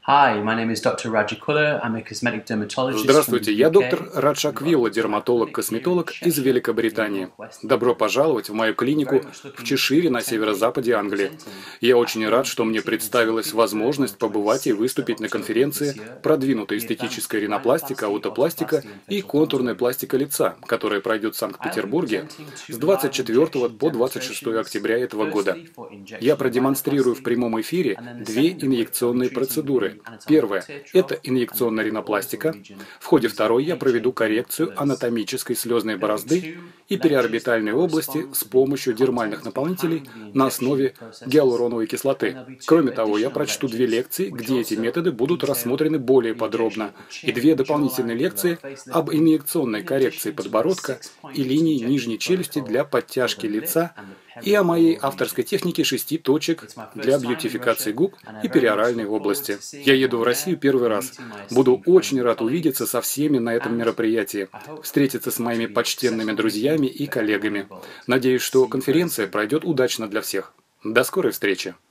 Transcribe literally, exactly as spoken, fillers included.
Hi, my name is doctor Raja Kulla. I'm a cosmetic dermatologist from Здравствуйте, the я U K. доктор Раджа Квилла, дерматолог-косметолог из Великобритании. Добро пожаловать в мою клинику в Чешире на северо-западе Англии. Я очень рад, что мне представилась возможность побывать и выступить на конференции «Продвинутая эстетическая ринопластика, аутопластика и контурная пластика лица», которая пройдет в Санкт-Петербурге с двадцать четвёртого по двадцать шестое октября этого года. Я продемонстрирую в прямом эфире две инъекционные процедуры. Первая – это инъекционная ринопластика. В ходе второй я проведу коррекцию анатомической слезной борозды и периорбитальной области с помощью дермальных наполнителей на основе гиалуроновой кислоты. Кроме того, я прочту две лекции, где эти методы будут рассмотрены более подробно, и две дополнительные лекции об инъекционной коррекции подбородка и линии нижней челюсти для подтяжки лица и о моей авторской технике шести точек для бьютификации губ и периоральной области. Я еду в Россию первый раз. Буду очень рад увидеться со всеми на этом мероприятии, встретиться с моими почтенными друзьями и коллегами. Надеюсь, что конференция пройдет удачно для всех. До скорой встречи!